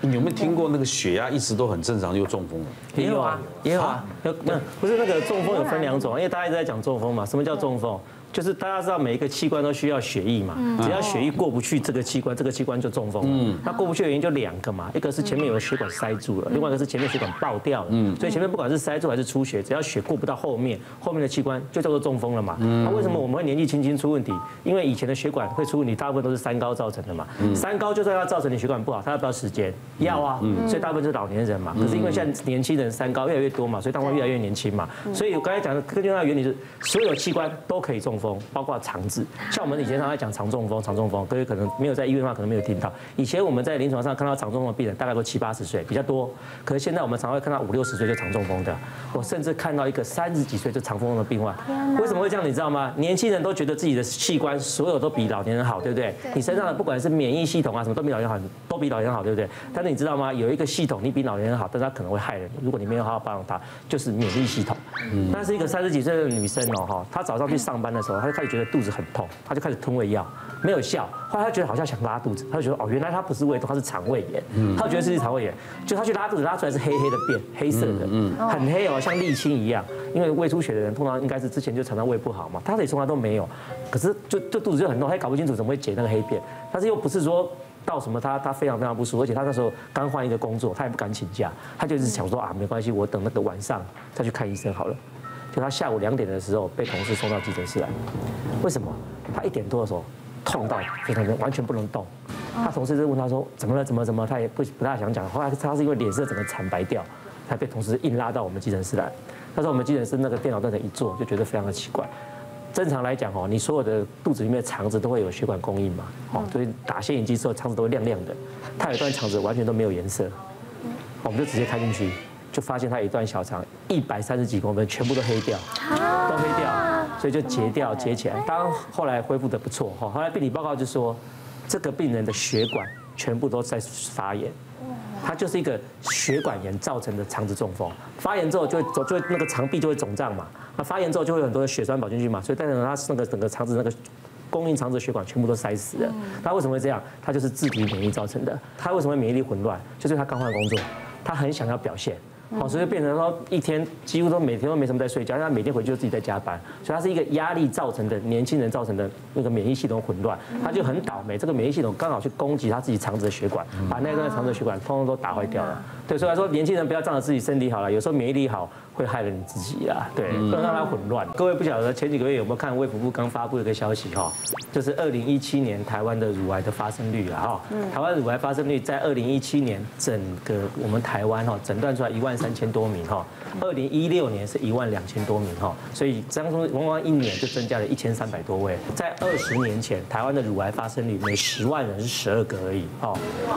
你有没有听过那个血压一直都很正常又中风了？ 也有啊，也有啊。不是那个中风有分2种，因为大家一直在讲中风嘛。什么叫中风？就是大家知道每一个器官都需要血液嘛，只要血液过不去这个器官，这个器官就中风了。那过不去的原因就2个嘛，一个是前面有个血管塞住了，另外一个是前面血管爆掉了。所以前面不管是塞住还是出血，只要血过不到后面的器官就叫做中风了嘛。那为什么我们会年纪轻轻出问题？因为以前的血管会出问题，大部分都是三高造成的嘛。三高就算要造成你血管不好，它要不要时间？要啊。所以大部分就是老年人嘛。可是因为现在年轻人三高越来越多嘛，所以当然越来越年轻嘛。所以我刚才讲的根据它的原理是，所有器官都可以中风，包括肠子。像我们以前常在讲肠中风，各位可能没有在医院的话，可能没有听到。以前我们在临床上看到肠中风的病人，大概都70、80岁，比较多。可是现在我们常会看到50、60岁就肠中风的，我甚至看到一个30几岁就肠中风的病患。为什么会这样？你知道吗？年轻人都觉得自己的器官所有都比老年人好，对不对？你身上的不管是免疫系统啊，什么都比老年人好，都比老年人好，对不对？但是你知道吗？有一个系统你比老年人好，但是它可能会害人。如果你没有好好保养它，就是免疫系统。那是一个30几岁的女生哦，哈，她早上去上班的时候，她就开始觉得肚子很痛，她就开始吞胃药，没有效。后来她觉得好像想拉肚子，她就觉得哦，原来她不是胃痛，她是肠胃炎。她觉得是肠胃炎，就她去拉肚子，拉出来是黑黑的便，黑色的，很黑哦，像沥青一样。因为胃出血的人通常应该是之前就常常胃不好嘛，她也从来都没有，可是就肚子就很痛，她也搞不清楚怎么会解那个黑便，但是又不是说到什么她非常不舒服，而且她那时候刚换一个工作，她也不敢请假，她就是想说啊没关系，我等那个晚上再去看医生好了。就她下午2点的时候被同事送到急诊室来，为什么？她1点多的时候痛到非常完全不能动，她同事就问她说怎么了？她也不大想讲，后来她是因为脸色整个惨白掉，才被同事硬拉到我们急诊室来。那时候我们急诊室那个电脑断层一做，就觉得非常的奇怪。正常来讲哦，你所有的肚子里面的肠子都会有血管供应嘛，哦，所以打显影剂之后肠子都会亮亮的。他有一段肠子完全都没有颜色，我们就直接开进去，就发现他有一段小肠130几公分，全部都黑掉，都黑掉，所以就截起来。当然后来恢复的不错哈，后来病理报告就说，这个病人的血管全部都在发炎。它就是一个血管炎造成的肠子中风，发炎之后就会那个肠壁就会肿胀嘛，那发炎之后就会有很多的血栓跑进去嘛，所以代表它那个整个肠子那个供应肠子的血管全部都塞死了。它为什么会这样？它就是自体免疫造成的。它为什么会免疫力混乱？就是他刚换工作，他很想要表现。好，所以变成说一天几乎都每天都没什么在睡觉，他每天回去就自己在加班，所以他是一个压力造成的年轻人造成的那个免疫系统混乱，他就很倒霉。这个免疫系统刚好去攻击他自己肠子的血管，把那段肠子的血管通通都打坏掉了。对，所以来说年轻人不要仗着自己身体好了，有时候免疫力好会害了你自己啦。对，不能让它混乱。各位不晓得前几个月有没有看卫福部刚发布一个消息哈，就是2017年台湾的乳癌的发生率啊哈，台湾乳癌发生率在2017年整个我们台湾哈诊断出来13000多名哈，2016年是12000多名哈，所以当中光1年就增加了1300多位。在20年前，台湾的乳癌发生率每10万人是12个而已哈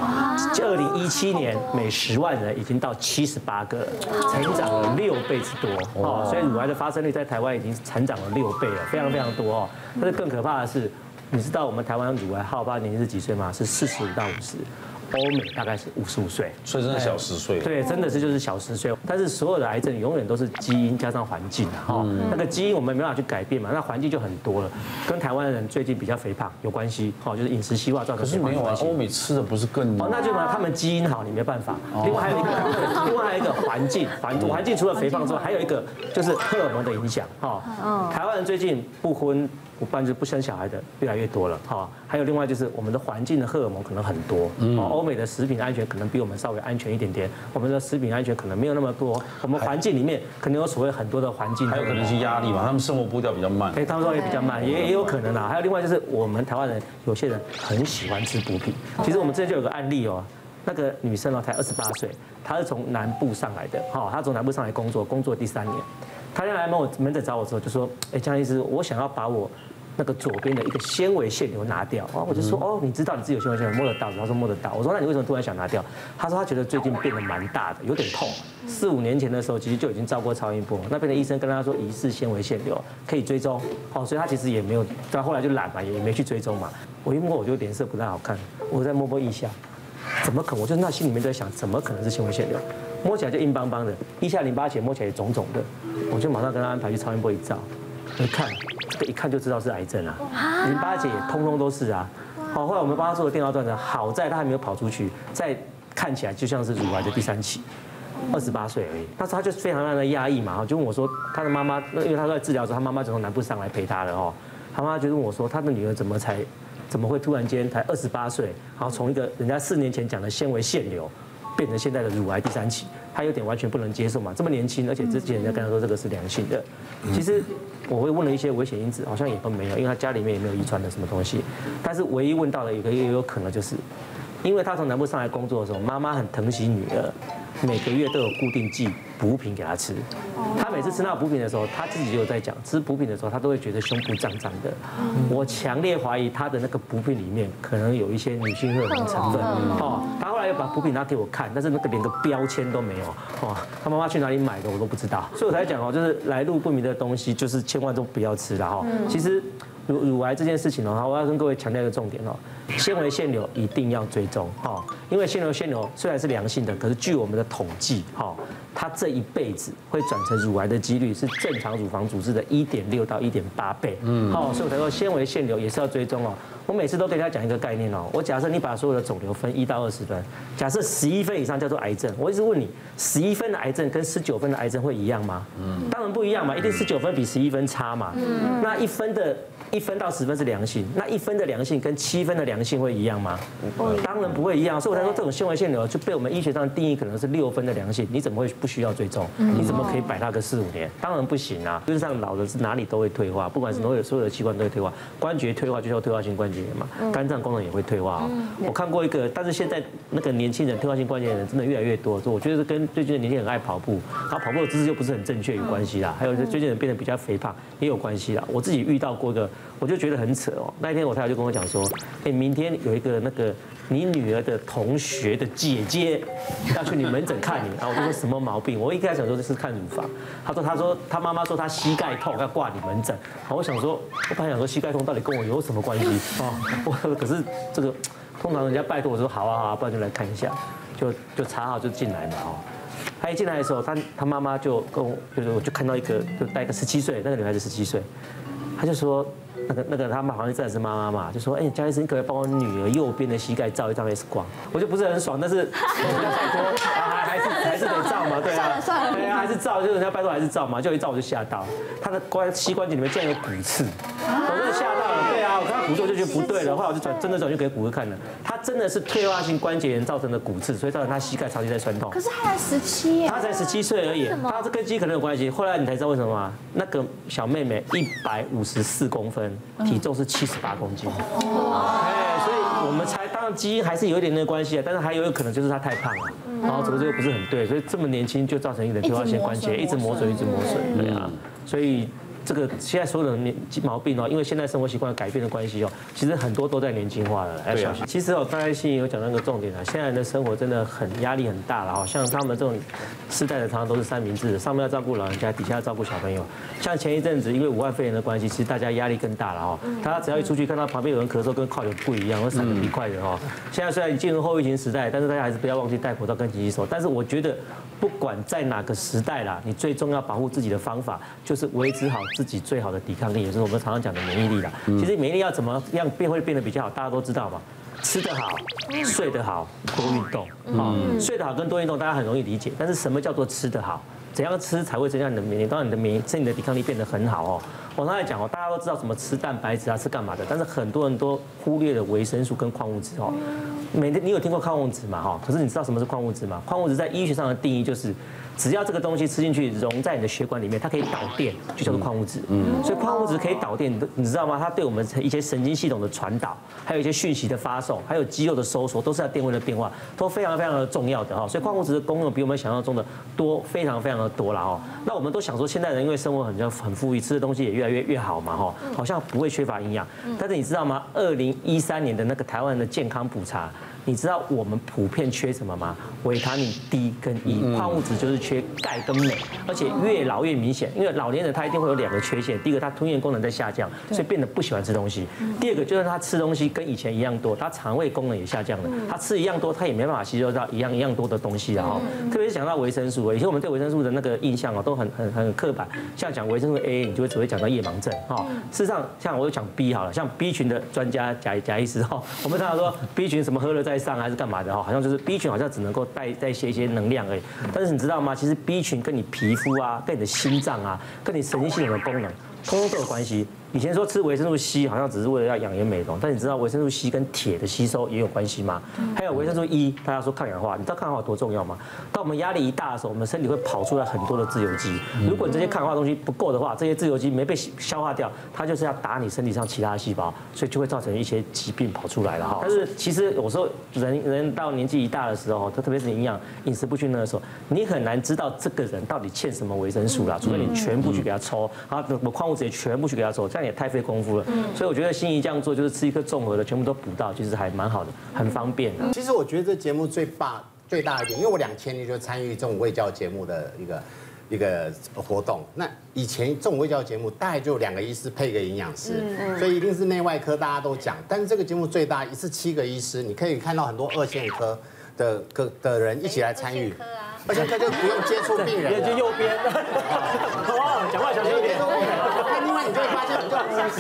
，2017年每10万人已经到78个，成长了6倍之多哦，所以乳癌的发生率在台湾已经成长了6倍了，非常多哦。但是更可怕的是，你知道我们台湾乳癌好发年龄是几岁吗？是45到50。欧美大概是55岁， 所以真的小10岁。 对，真的是就是小10岁。但是所有的癌症永远都是基因加上环境啊，哈，那个基因我们没办法去改变嘛，那环境就很多了，跟台湾人最近比较肥胖有关系，哈，就是饮食西化造成。 可是没有啊，欧美吃的不是更…… 哦，那就嘛，他们基因好，你没办法。另外还有一个环境，环境除了肥胖之外，还有一个就是荷尔蒙的影响，哈。台湾人最近不婚不办就不生小孩的越来越多了，哈。还有另外就是我们的环境的荷尔蒙可能很多，欧美的食品安全可能比我们稍微安全一点点，我们的食品安全可能没有那么多，我们环境里面可能有所谓很多的环境， 还有可能是压力嘛，他们生活步调比较慢， 他们说也比较慢，也有可能啊。还有另外就是我们台湾人有些人很喜欢吃补品，其实我们之前就有个案例哦。那个女生哦，才28岁，她是从南部上来的，哈，她从南部上来工作第3年，她来门诊找我之后就说，哎，江医师，我想要把我那个左边的一个纤维腺瘤拿掉，我就说，哦，你知道你自己有纤维腺瘤，摸得到？他说摸得到。我说那你为什么突然想拿掉？他说他觉得最近变得蛮大的，有点痛。4、5年前的时候，其实就已经照过超音波，那边的医生跟他说疑似纤维腺瘤，可以追踪，哦，所以他其实也没有，但后来就懒嘛，也没去追踪嘛。我一摸我就脸色不太好看，我再摸腋下。怎么可能？我就那心里面在想，怎么可能是纤维腺瘤？摸起来就硬邦邦的，腋下淋巴结摸起来也肿肿的，我就马上跟他安排去超音波一照，一看，这个一看就知道是癌症啊，淋巴结也通通都是啊。好，后来我们帮他做了电脑断层，好在他还没有跑出去，在看起来就像是乳癌的第3期。28岁而已，那时候他就非常的压抑嘛，就问我说他的妈妈，因为他在治疗的时候，他妈妈就从南部上来陪他的哦，他妈妈就问我说他的女儿怎么会突然间才28岁，然后从一个人家4年前讲的纤维腺瘤，变成现在的乳癌第3期，他有点完全不能接受嘛，这么年轻，而且之前人家跟他说这个是良性的，其实我会问了一些危险因子，好像也都没有，因为他家里面也没有遗传的什么东西，但是唯一问到的也有可能就是，因为他从南部上来工作的时候，妈妈很疼惜女儿。每个月都有固定寄补品给他吃，他每次吃那补品的时候，他自己就有在讲，吃补品的时候他都会觉得胸部胀胀的。我强烈怀疑他的那个补品里面可能有一些女性荷尔蒙成分。哦，他后来又把补品拿给我看，但是那个连个标签都没有。哦，他妈妈去哪里买的我都不知道，所以我才讲哦，就是来路不明的东西，就是千万都不要吃了哈。其实乳癌这件事情哦，我要跟各位强调一个重点哦。纤维腺瘤一定要追踪哈，因为纤瘤虽然是良性的，可是据我们的统计哈，它这一辈子会转成乳癌的几率是正常乳房组织的1.6到1.8倍，好，所以我才说纤维腺瘤也是要追踪哦。我每次都跟大家讲一个概念哦，我假设你把所有的肿瘤分1到20分，假设11分以上叫做癌症，我一直问你，11分的癌症跟19分的癌症会一样吗？当然不一样嘛，一定19分比11分差嘛。那1分到10分是良性，那1分的良性跟7分的良性会一样吗？当然不会一样，所以我才说这种纤维腺瘤就被我们医学上定义可能是6分的良性，你怎么会不需要追踪？你怎么可以摆它个4、5年？当然不行啊！事实上老的是哪里都会退化，不管是所有的器官都会退化，关节退化就叫退化性关节炎嘛，肝脏功能也会退化哦。我看过一个，但是现在那个年轻人退化性关节炎人真的越来越多，所以我觉得跟最近的年轻人爱跑步，然后跑步的姿势又不是很正确有关系啦，还有最近人变得比较肥胖也有关系啦。我自己遇到过一个。我就觉得很扯哦。那一天我太太就跟我讲说，哎，明天有一个那个你女儿的同学的姐姐要去你门诊看你，然后我就说什么毛病？我一开始想说这是看乳房，她说她妈妈说她膝盖痛要挂你门诊，我想说，我本来想说膝盖痛到底跟我有什么关系哦？可是这个通常人家拜托我说好啊好啊，不然就来看一下，就查好就进来嘛哦。她一进来的时候，她妈妈就跟我我就看到一个就带一个17岁那个女孩子17岁，她就说。那个他们好像真的是妈妈嘛，就说哎，江医生，你可不可以帮我女儿右边的膝盖照一张 X 光？我就不是很爽，但是人家拜托还是得照嘛，对啊，对啊，还是照，就是人家拜托还是照嘛，就一照我就吓到，他的膝关节里面竟然有骨刺，我真的吓到了，对啊，我看到骨刺我就觉得不对了，后来我就真的转去给骨科看了，他真的是退化性关节炎造成的骨刺，所以造成他膝盖长期在酸痛。 可是他才17耶， 他才17岁而已，他这跟肌可能有关系。后来你才知道为什么吗？那个小妹妹154公分。体重是78公斤，哎，所以我们才当然基因还是有一点点关系啊，但是还有可能就是他太胖了，然后这个不是很对，所以这么年轻就造成一点退化性关节，一直磨损，对啊，所以。这个现在所有的毛病哦，因为现在生活习惯改变的关系哦，其实很多都在年轻化了。对啊。其实哦，刚才欣怡有讲到一个重点啊，现在人的生活真的很压力很大了哦，像他们这种世代的常常都是三明治的，上面要照顾老人家，底下要照顾小朋友。像前一阵子因为武汉肺炎的关系，其实大家压力更大了哦。大家只要一出去看到旁边有人咳嗽，跟靠友不一样，会闪得皮快的哦。现在虽然进入后疫情时代，但是大家还是不要忘记戴口罩跟勤洗手。但是我觉得不管在哪个时代啦，你最重要保护自己的方法就是维持好自己最好的抵抗力，也就是我们常常讲的免疫力啦。其实免疫力要怎么样会变得比较好，大家都知道嘛。吃得好，睡得好，多运动。睡得好跟多运动大家很容易理解，但是什么叫做吃得好？怎样吃才会增加你的免疫力？当然你的抵抗力变得很好哦。我刚才讲哦，大家都知道什么吃蛋白质啊，吃干嘛的，但是很多人都忽略了维生素跟矿物质哦。你有听过矿物质嘛？哈，可是你知道什么是矿物质吗？矿物质在医学上的定义就是，只要这个东西吃进去溶在你的血管里面，它可以导电，就叫做矿物质。所以矿物质可以导电，你知道吗？它对我们一些神经系统的传导，还有一些讯息的发送，还有肌肉的收缩，都是要电位的变化，都非常非常的重要的哈。所以矿物质的功用比我们想象中的多，非常非常的多了哈。那我们都想说，现代人因为生活很富裕，吃的东西也越来越好嘛哈，好像不会缺乏营养。但是你知道吗？2013年的那个台湾的健康普查。你知道我们普遍缺什么吗？维他命 D 跟 E， 矿物质就是缺钙跟镁，而且越老越明显。因为老年人他一定会有2个缺陷，第一个他吞咽功能在下降，所以变得不喜欢吃东西；第二个就是他吃东西跟以前一样多，他肠胃功能也下降了，他吃一样多，他也没办法吸收到一样多的东西啊。哈，特别是讲到维生素，以前我们对维生素的那个印象哦都很刻板，像讲维生素 A， 你就只会讲到夜盲症哈。事实上，像我讲 B 好了，像 B 群的专家贾医师哈，我们常常说 B 群什么喝了再在上还是干嘛的哈，好像就是 B 群好像只能够代谢一些能量而已。但是你知道吗？其实 B 群跟你皮肤啊、跟你的心脏啊、跟你神经系统的功能，通通都有关系。以前说吃维生素 C 好像只是为了要养颜美容，但你知道维生素 C 跟铁的吸收也有关系吗？还有维生素 E， 大家说抗氧化，你知道抗氧化多重要吗？当我们压力一大的时候，我们身体会跑出来很多的自由基。如果你这些抗氧化东西不够的话，这些自由基没被消化掉，它就是要打你身体上其他的细胞，所以就会造成一些疾病跑出来了哈。但是其实有时候人到年纪一大的时候，特别是你饮食不均衡的时候，你很难知道这个人到底欠什么维生素啦，除非你全部去给他抽，然后矿物质也全部去给他抽，这样也太费功夫了。所以我觉得心仪这样做就是吃一颗综合的，全部都补到，其实还蛮好的，很方便的。 其实我觉得这节目最大一点，因为我2000年就参与这种卫教节目的一个活动。那以前这种卫教节目大概就2个医师配一个营养师，所以一定是内外科大家都讲。但是这个节目最大一次7个医师，你可以看到很多2线科的人一起来参与。2线科就不用接触病人了， 就右边，哇，讲话小心一点。 那另外你就会发现，你就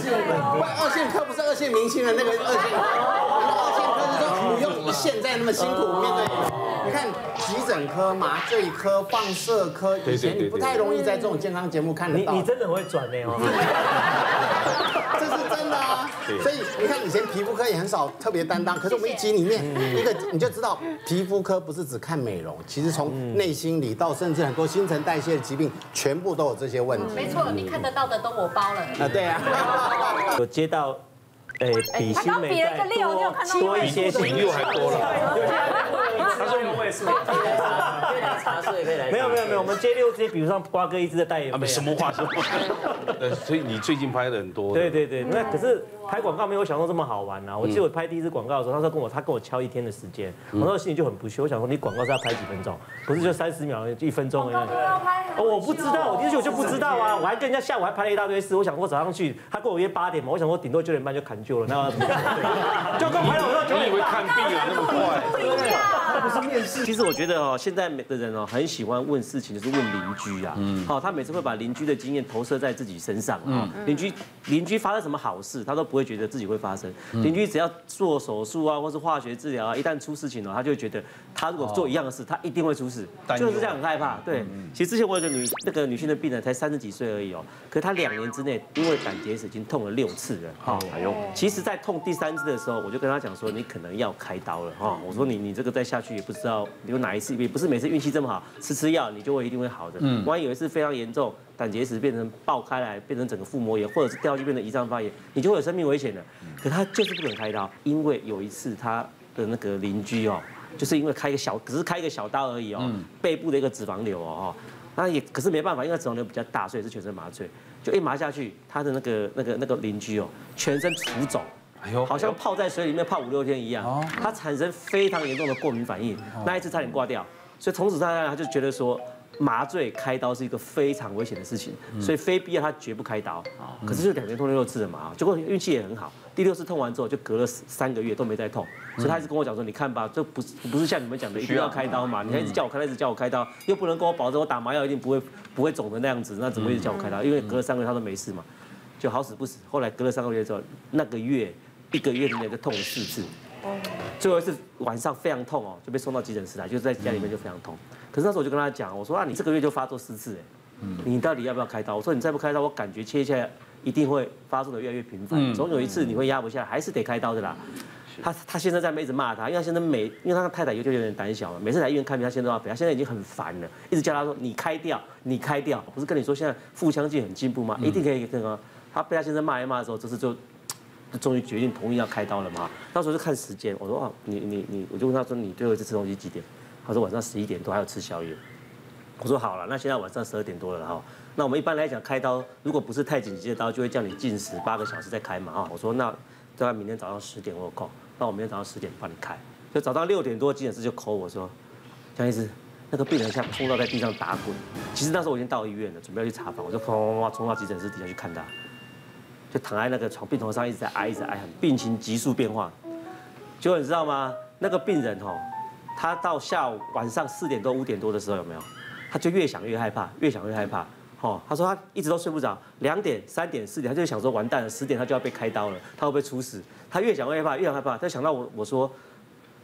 2线科不是2线明星的那个2线科，2线科是说不用现在那么辛苦面对。你看急诊科、麻醉科、放射科，以前你不太容易在这种健康节目看得到。 你真的很会转呢哦。 这是真的啊，所以你看以前皮肤科也很少特别担当，可是我们一集里面一个你就知道，皮肤科不是只看美容，其实从内心里到甚至很多新陈代谢的疾病，全部都有这些问题。 没错，你看得到的都我包了。 啊，对啊。 有接到，比新美再多一些， 比6还多了。 他说我也是。 茶水可以来。 没有，我们接6支，比如像瓜哥一支的代言费。 什么话说？所以你最近拍的很多。 对，那可是拍广告没有想到这么好玩呐。我记得我拍第一支广告的时候，他跟我敲1天的时间，我那时候心里就很不屑，我想说你广告是要拍几分钟，不是就30秒、1分钟而已。我不知道，我进去我就不知道啊，我还跟人家下午还拍了一大堆事，我想说早上去，他跟我约8点嘛，我想说顶多9点半就砍就了，那就跟拍了我说9点半。 你以为看病啊那么快？ 不是面试。其实我觉得哦，现在每个人哦很喜欢问事情，就是问邻居啊。好，他每次会把邻居的经验投射在自己身上啊。邻居发生什么好事，他都不会觉得自己会发生。邻居只要做手术啊，或是化学治疗啊，一旦出事情了，他就会觉得他如果做一样的事，他一定会出事，就是这样很害怕。对，其实之前我有个女性的病人才30几岁而已哦，可是她2年之内因为胆结石已经痛了6次了。哈，其实在痛第3次的时候，我就跟她讲说，你可能要开刀了哈。我说你这个再下去也不知道有哪一次，也不是每次运气这么好，吃药你就会一定会好的。万一有一次非常严重，胆结石变成爆开来，变成整个腹膜炎，或者是掉下去变成胰脏发炎，你就会有生命危险的。可他就是不肯开刀，因为有一次他的那个邻居哦，就是因为只是开一个小刀而已哦，背部的一个脂肪瘤哦，可是没办法，因为脂肪瘤比较大，所以是全身麻醉，就一麻下去，他的那个邻居哦，全身浮肿。好像泡在水里面泡5、6天一样，他产生非常严重的过敏反应，那一次差点挂掉，所以从此他就觉得说，麻醉开刀是一个非常危险的事情，所以非必要他绝不开刀。可是就2年痛6次了嘛，结果运气也很好，第6次痛完之后就隔了3个月都没再痛，所以他一直跟我讲说，你看吧，这不是像你们讲的一定要开刀嘛，你还一直叫我开刀，又不能跟我保证我打麻药一定不会肿成那样子，那怎么一直叫我开刀？因为隔了3个月他都没事嘛，就好死不死，后来隔了3个月之后，那个月1个月里面就痛了4次，最后一次晚上非常痛哦，就被送到急诊室来，就在家里面就非常痛。可是那时候我就跟他讲，我说你这个月就发作4次，你到底要不要开刀？我说你再不开刀，我感觉切下来一定会发作的越来越频繁，总有一次你会压不下来，还是得开刀的啦。他先生在那边一直骂他，因为他先生因为他太太就有点胆小嘛，每次来医院看病，他先生都要陪，他现在已经很烦了，一直叫他说你开掉，不是跟你说现在腹腔镜很进步吗？一定可以那个。他被他先生骂一骂的时候，这次就终于决定同意要开刀了嘛。到时候就看时间，我说我就问他说你最后一次吃东西几点？他说晚上11点多还有吃宵夜。我说好了，那现在晚上12点多了哈。那我们一般来讲开刀，如果不是太紧急的刀，就会叫你禁食8个小时再开嘛哈。我说那大概明天早上10点我有空，那我明天早上10点帮你开。就早上6点多急诊室就 call 我说，江医师，那个病人像冲到在地上打滚。其实那时候我已经到医院了，准备要去查房，我就冲到急诊室底下去看他。就躺在那个病床上一直在挨，很病情急速变化。结果你知道吗？那个病人他到晚上4点多5点多的时候有没有？他就越想越害怕。他说他一直都睡不着，2点、3点、4点，他就想说完蛋了，10点他就要被开刀了，他会不会出事？他越想越害怕，他想到我说，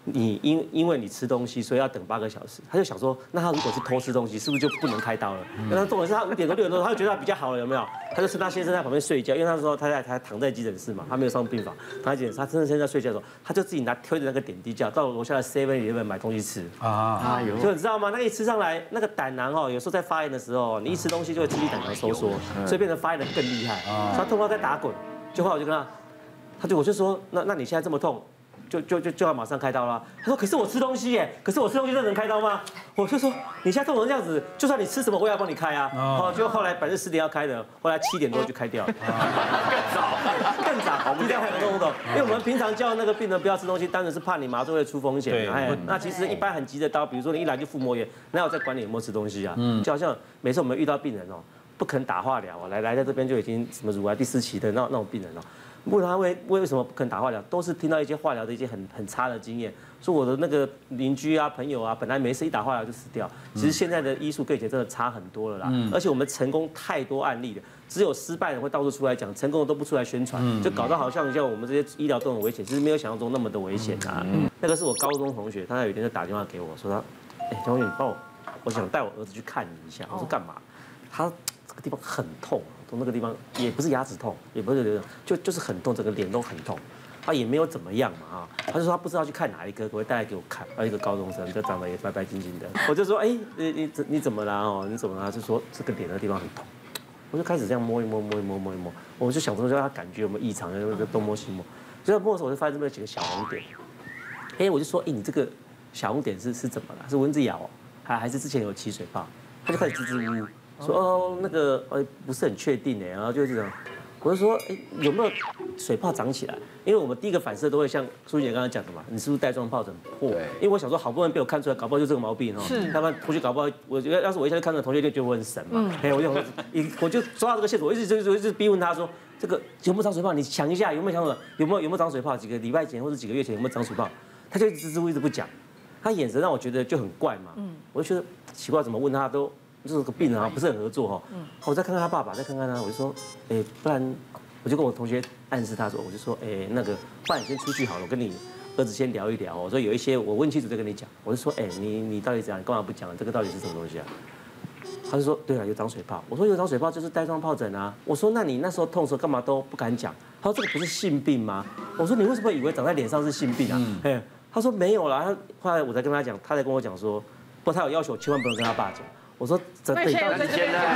你因为你吃东西，所以要等8个小时。他就想说，那他如果去偷吃东西，是不是就不能开刀了？那重点是他5点多6点多，他就觉得他比较好了，有没有？他就趁他先生在旁边睡觉，因为那时候他躺在急诊室嘛，他没有上病房，躺在急诊室，他趁先生在睡觉的时候，他就自己推着那个点滴架到楼下的 7-Eleven 买东西吃啊。就你知道吗？那一吃上来，那个胆囊有时候在发炎的时候，你一吃东西就会刺激胆囊收缩，所以变成发炎的更厉害。他痛到在打滚，就后来我就跟我就说，那你现在这么痛？就要马上开刀啦。他说：“可是我吃东西耶，可是我吃东西真的能开刀吗？”我就说：“你现在痛成这样子，就算你吃什么，我也要帮你开啊。”就后来本来10点要开的，后来7点多就开掉了。更早，低调还有动。因为我们平常叫那个病人不要吃东西，当然是怕你麻醉会出风险。那其实一般很急的刀，比如说你一来就腹膜炎，哪有在管你有没有吃东西啊？就好像每次我们遇到病人不肯打化疗来在这边就已经什么乳癌第4期的那种病人问他为什么不肯打化疗，都是听到一些化疗的一些很差的经验，说我的那个邻居啊、朋友啊，本来没事一打化疗就死掉。其实现在的医术跟以前真的差很多了啦，而且我们成功太多案例了，只有失败人会到处出来讲，成功的都不出来宣传，就搞得好像我们这些医疗都很危险，其实没有想象中那么的危险啊。那个是我高中同学，他有一天就打电话给我说同学你帮我想带我儿子去看你一下。我说干嘛？他这个地方很痛。那个地方也不是牙齿痛，也不是就是很痛，整个脸都很痛，他也没有怎么样嘛他就说他不知道去看哪一个，可不可以带来给我看？一个高中生，就长得也白白净净的，我就说你怎么啦你怎么啦？就说这个脸的地方很痛，我就开始这样摸一摸，我就想说他感觉有没有异常，就东摸西摸，就在摸的时候我就发现这边有几个小红点，我就说你这个小红点是怎么了？是蚊子咬还是之前有起水泡？他就开始支支吾吾。说那个不是很确定然后就是这样，我就说有没有水泡长起来？因为我们第一个反射都会像苏姐刚刚讲的嘛，你是不是带状疱疹破？因为我想说好不容易被我看出来，搞不好就这个毛病是，要不然同学搞不好，我觉得要是我一下就看到同学就觉得我很神嘛，我就抓到这个线索，我一直逼问他说这个有没有长水泡？你想一下有没有长水泡？几个礼拜前或者几个月前有没有长水泡？他就支支吾吾一直不讲，他眼神让我觉得就很怪嘛，我就觉得奇怪，怎么问他都。就是个病人不是很合作我再看看他爸爸，再看看他，我就说，不然我就跟我同学暗示他说，我就说，那个，不然你先出去好了，我跟你儿子先聊一聊。我说有一些我问清楚再跟你讲。我就说，你到底怎样？你干嘛不讲？这个到底是什么东西啊？他就说，对啊，有长水泡。我说有长水泡就是带状疱疹啊。我说那你那时候痛的时候干嘛都不敢讲？他说这个不是性病吗？我说你为什么以为长在脸上是性病啊？他说没有啦。后来我才跟他讲，他才跟我讲说，不，他有要求千万不能跟他爸讲。我说这对到底现在，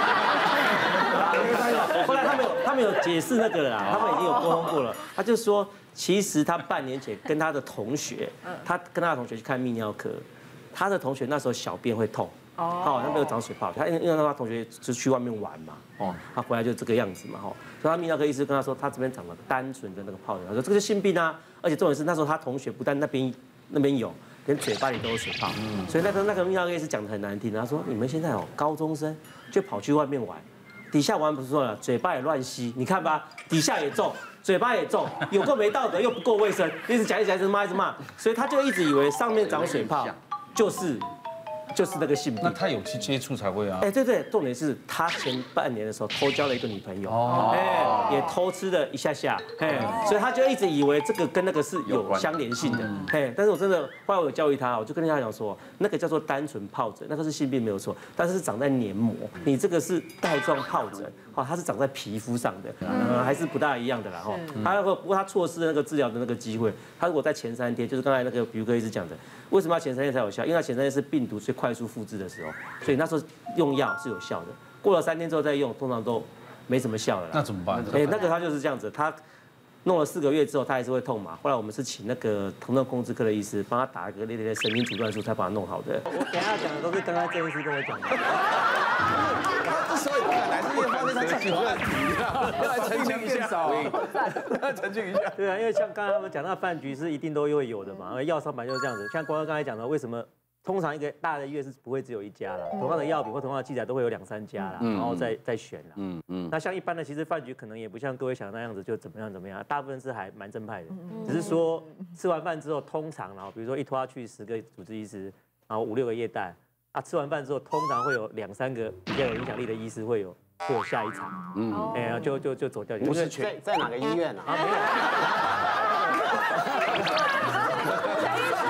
后来他们有解释那个啦，他们已经有沟通过了。他就说，其实他半年前跟他的同学，他跟他的同学去看泌尿科，他的同学那时候小便会痛，他没有长水泡，因为他同学就去外面玩嘛，他回来就这个样子嘛，所以他泌尿科医师跟他说，他这边长了单纯的那个疱疹，他说这个是性病啊，而且重点是那时候他同学不但那边有。连嘴巴里都有水泡，所以那个泌尿科医师讲得很难听。他说：“你们现在高中生就跑去外面玩，底下玩不错了，嘴巴也乱吸，你看吧，底下也重，嘴巴也重，有够没道德又不够卫生，一直讲一直骂，所以他就一直以为上面长水泡就是那个性病。 那他有去接触才会啊。 对，重点是他前半年的时候偷交了一个女朋友，也偷吃了一下，所以他就一直以为这个跟那个是有相连性的，但是我真的后来我有教育他，我就跟他讲说，那个叫做单纯疱疹，那个是性病没有错，但是长在黏膜，你这个是带状疱疹，它是长在皮肤上的，还是不大一样的啦不过他错失了那个治疗的那个机会，他如果在前3天，就是刚才那个比如哥一直讲的，为什么要前3天才有效？因为他前3天是病毒最快速复制的时候，所以那时候用药是有效的。过了3天之后再用，通常都没什么效了啦。 那怎么办？ 那个他就是这样子，他弄了4个月之后，他还是会痛嘛。后来我们是请那个疼痛控制科的医师帮他打一个神经阻断术，才把它弄好的。我等下讲的都是刚刚郑医师跟我讲的。 他之所以不敢来，是因为发现他自己问题要来澄清一下，澄清一下。 对啊，因为像刚才他们讲到饭局是一定都会有的嘛，药商本来就是这样子。像光哥刚才讲的，为什么？通常一个大的医院是不会只有1家啦，同样的药品或同样的记载都会有2、3家啦，然后再选啦。那像一般的，其实饭局可能也不像各位想的那样子，就怎么样，大部分是还蛮正派的。只是说吃完饭之后，通常比如说一拖下去10个主治医师，然后5、6个业代，吃完饭之后，通常会有2、3个比较有影响力的医师会有下一场，就走掉。 不是在哪个医院啊？ 没有。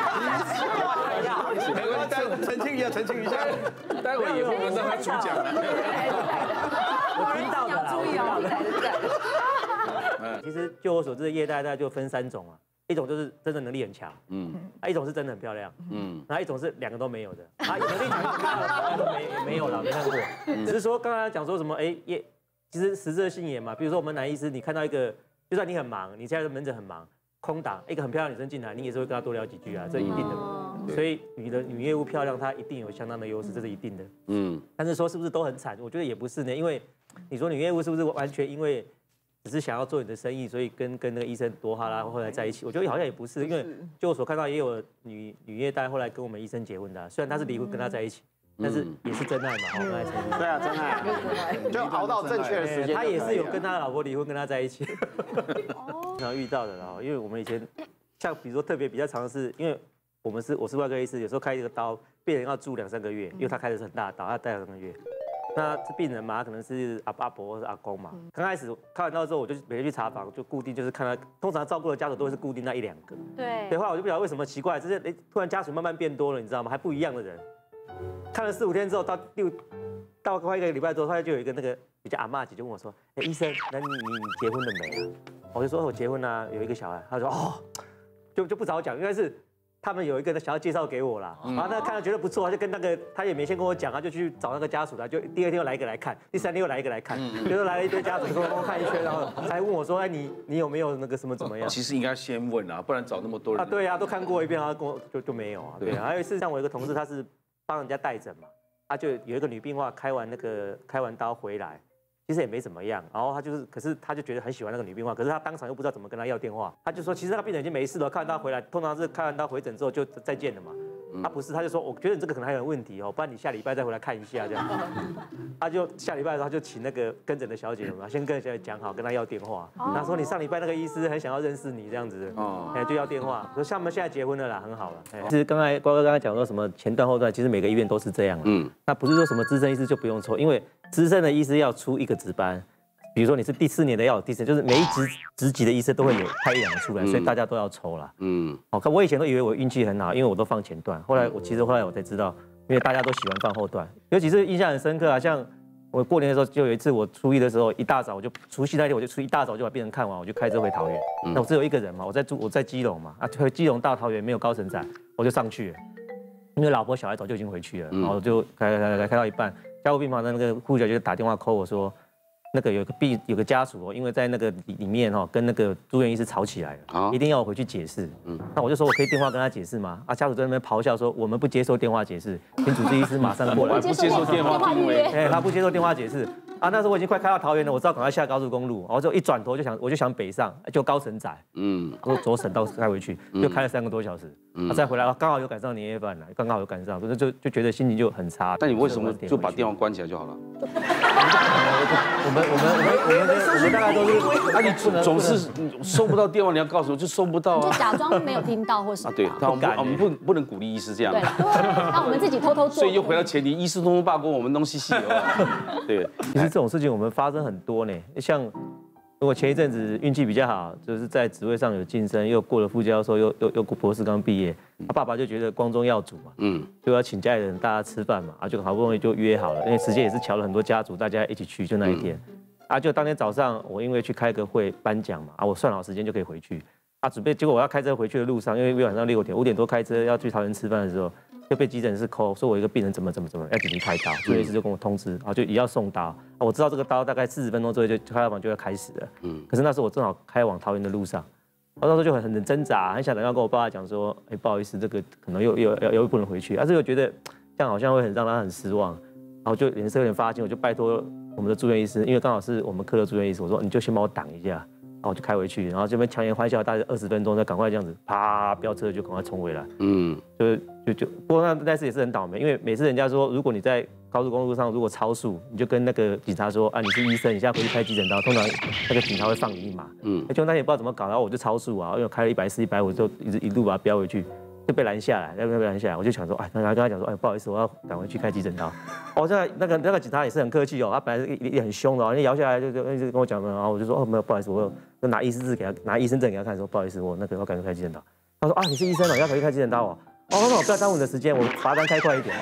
澄清一下，澄清一下，待会也不能让他主讲了。 我听到的啦， 注意哦。 其实就我所知的业代大概就分3种啊，一种就是真的能力很强，一种是真的很漂亮，然后一种是2个都没有的，能力强都没有了，没看过。只是说刚刚讲说什么，其实实质性也嘛，比如说我们男医师，你看到一个，就算你很忙，你现在的门诊很忙，空档一个很漂亮女生进来，你也是会跟她多聊几句啊，这一定的嘛。所以你的女业务漂亮，她一定有相当的优势，这是一定的。但是说是不是都很惨？我觉得也不是呢，因为你说女业务是不是完全因为只是想要做你的生意，所以跟那个医生多哈拉后来在一起？我觉得好像也不是，因为就我所看到也有女业代后来跟我们医生结婚的，虽然她是离婚跟他在一起。但是也是真爱嘛，刚才承认。 对啊，真爱，就熬到正确的时间。 他也是有跟他老婆离婚，跟他在一起。经常遇到的啦，因为我们以前像比如说特别比较常的是，因为我是外科医师，有时候开一个刀，病人要住2、3个月，因为他开的是很大的刀，要带2、3个月。那这病人嘛，他可能是阿伯或是阿公嘛。刚开始开完刀之后，我就每天去查房，就固定就是看他，通常照顾的家属都会是固定那1、2个。对。后来我就不晓得为什么奇怪，这些突然家属慢慢变多了，你知道吗？还不一样的人。看了4、5天之后，到快1个礼拜之后，他就有一个那个比较阿嬷姐就问我说：“医生，那你结婚了没啊？”我就说：“我结婚了，有一个小孩。”他说：“哦，就不早讲，应该是他们有一个想要介绍给我啦。然后那看了觉得不错，就跟那个他也没先跟我讲，他就去找那个家属来，就第2天又来一个来看，第3天又来一个来看，就是来了一堆家属说看一圈，然后才问我说：“哎，你有没有那个什么怎么样？” 其实应该先问啊，不然找那么多人。 对啊，都看过一遍，然后跟我就没有啊。对啊，还有一次像我一个同事，他是帮人家带诊嘛。他就有一个女病患开完刀回来，其实也没怎么样，然后可是他就觉得很喜欢那个女病患，可是他当场又不知道怎么跟她要电话，他就说其实那个病人已经没事了，看完刀回来，通常是开完刀回诊之后就再见了嘛。他不是，他就说我觉得你这个可能还有问题哦，不然你下礼拜再回来看一下这样。他就下礼拜的时候他就请那个跟诊的小姐嘛，先跟小姐讲好，跟她要电话。他说你上礼拜那个医师很想要认识你这样子，就要电话。说像我们现在结婚了啦，很好了。其实瓜哥刚才讲说什么前段后段，其实每个医院都是这样。那不是说什么资深医师就不用抽，因为资深的医师要出1个值班。比如说你是第4年的要有第4，就是每一职级的医生都会有派1、2个出来，所以大家都要抽啦。我以前都以为我运气很好，因为我都放前段，后来我才知道，因为大家都喜欢放后段，尤其是印象很深刻啊，像我过年的时候就有一次，我初1的时候一大早我就除夕那天我就一大早就把病人看完，我就开车回桃园。那我只有1个人嘛，我在基隆嘛，基隆到桃园没有高层站，我就上去了，因为老婆小孩早就已经回去了，然后就开到一半，加护病房的那个护士小姐就打电话 call 我说。那个有个家属因为在那个里面跟那个住院医师吵起来了，一定要我回去解释。那我就说我可以电话跟他解释吗？家属在那边咆哮说我们不接受电话解释，请主治医师马上过来。 不接受电话定位， 他不接受电话解释。那时候我已经快开到桃园了，我知道赶快下高速公路，然后就一转头我就想北上，就高乘载，我左省道开回去，就开了3个多小时，再回来刚好有赶上年夜饭了，刚好有赶上，就觉得心情就很差。 但你为什么就把电话关起来就好了？ 我们大概都是， 你总是收不到电话，你要告诉我就收不到就假装没有听到或是对，我们不能鼓励医师这样。 对，那我们自己偷偷做。 所以又回到前提，医师通通罢工，我们东西细对， 其实这种事情我们发生很多呢，像我前一阵子运气比较好，就是在职位上有晋升，又过了副教授，又博士刚毕业，他爸爸就觉得光宗耀祖嘛，就要请家里人大家吃饭嘛，就好不容易就约好了，因为时间也是瞧了很多家族，大家一起去，就那一天，就当天早上我因为去开个会颁奖嘛，我算好时间就可以回去，准备结果我要开车回去的路上，因为晚上6点5点多开车要去桃园吃饭的时候。就被急诊室 call 说我一个病人怎么要紧急开刀，所以医师就跟我通知，就也要送刀。我知道这个刀大概40分钟之后就开刀房就要开始了。可是那时候我正好开往桃园的路上，我那时候就很挣扎，很想等要跟我爸爸讲说，不好意思，这个可能又不能回去。这个觉得这样好像会让他很失望，然后就脸色有点发青，我就拜托我们的住院医师，因为刚好是我们科的住院医师，我说你就先帮我挡一下。然后我就开回去，然后这边强颜欢笑，大概20分钟，再赶快这样子，啪飙车就赶快冲回来。不过那次也是很倒霉，因为每次人家说，如果你在高速公路上如果超速，你就跟那个警察说你是医生，你现在回去开急诊刀，通常那个警察会放你一马。就那天也不知道怎么搞，然后我就超速因为我开了140、150，就一路把它飙回去。就被拦下来，我就想说，跟他讲说，不好意思，我要赶回去开急诊刀。那个警察也是很客气他本来也很凶的摇下来就跟我讲，然后我就说，没有，不好意思，我就拿医师证给他看，说不好意思，我要赶快开急诊刀。他说你是医生你要回去开急诊刀哦，那我不要耽误你的时间，我罚单开快一点。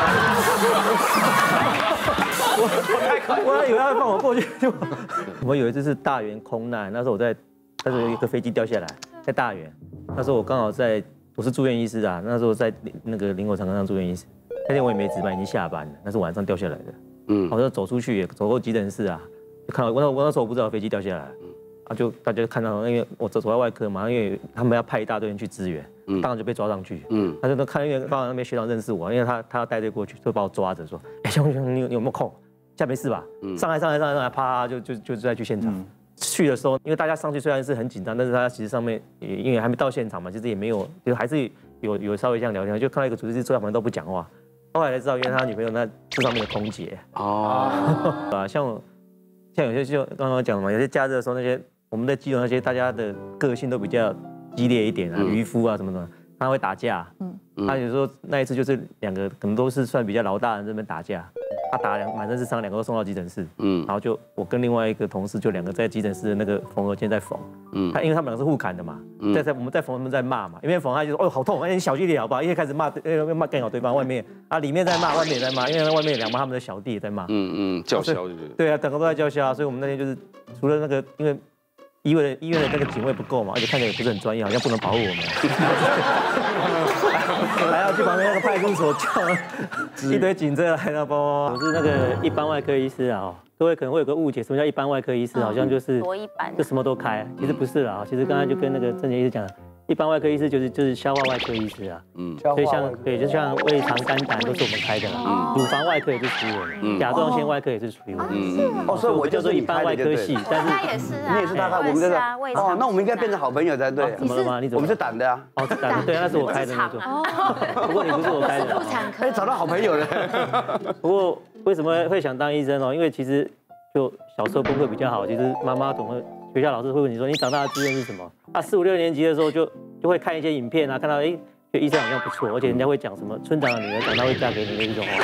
我以为他会放我过去。我有一次是大园空难，那时候那时候有一个飞机掉下来，在大园。那时候我刚好我是住院医师啊，那时候在那个林口长庚上住院医师。那天我也没值班，已经下班了，那是晚上掉下来的。我就走出去，走过急诊室啊，就看到我那时候我不知道飞机掉下来。就大家看到，因为我走在外科嘛，因为他们要派一大堆人去支援，当然就被抓上去。他就都看，因为刚好那边学长认识我，因为他要带队过去，就把我抓着说：“哎，兄你有没有空？现在没事吧？上来，啪就再去现场。去的时候，因为大家上去虽然是很紧张，但是他其实上面因为还没到现场嘛，其实也没有，就还是有稍微这样聊天，就看到一个主治医师坐在旁边都不讲话。后来才知道，因为他女朋友那这上面的空姐。像有些就刚刚讲嘛，有些假日的时候那些。我们的基隆那些大家的个性都比较激烈一点啊，渔夫啊什么的，他会打架。他有时候那一次就是2个可能都是算比较老大人这边打架，他打满身是伤，2个都送到急诊室。然后就我跟另外一个同事就2个在急诊室的那个缝合间在缝。因为他们2个是互砍的嘛，我们在缝，他们在骂嘛，一边缝他就说哦好痛，你小心点好不好？因为开始骂干扰对方，外面里面在骂，外面也在骂，因为外面2骂他们的小弟也在骂。 叫嚣就是。 对啊，2个都在叫嚣，所以我们那天就是除了那个因为。医院的那个警卫不够嘛，而且看起来也不是很专业，好像不能保护我们，还要去旁边那个派出所叫一堆警车来了，包。我是那个一般外科医师啊，各位可能会有个误解，什么叫一般外科医师？好像就是多一般， 就什么都开，其实不是啦。其实刚才就跟那个郑杰医师讲的。一般外科医师就是消化外科医师啊，所以就像胃肠肝胆都是我们开的啦，乳房外科也是属于我们，甲状腺外科也是属于我们， 所以我叫做一般外科系，但是他也是啊， 你也是他开，我们这个那我们应该变成好朋友才对。 怎么了吗？你怎么？ 我们是胆的啊。 是胆的，对，那是我开的那种。不过你不是我开的。 妇产科。 找到好朋友了。 不过为什么会想当医生哦？因为其实就小时候功课比较好，其实妈妈总会。学校老师会问你说你长大的志愿是什么？4、5、6年级的时候就会看一些影片啊，看到觉得医生好像不错，而且人家会讲什么村长的女儿长大会嫁给你的一种话。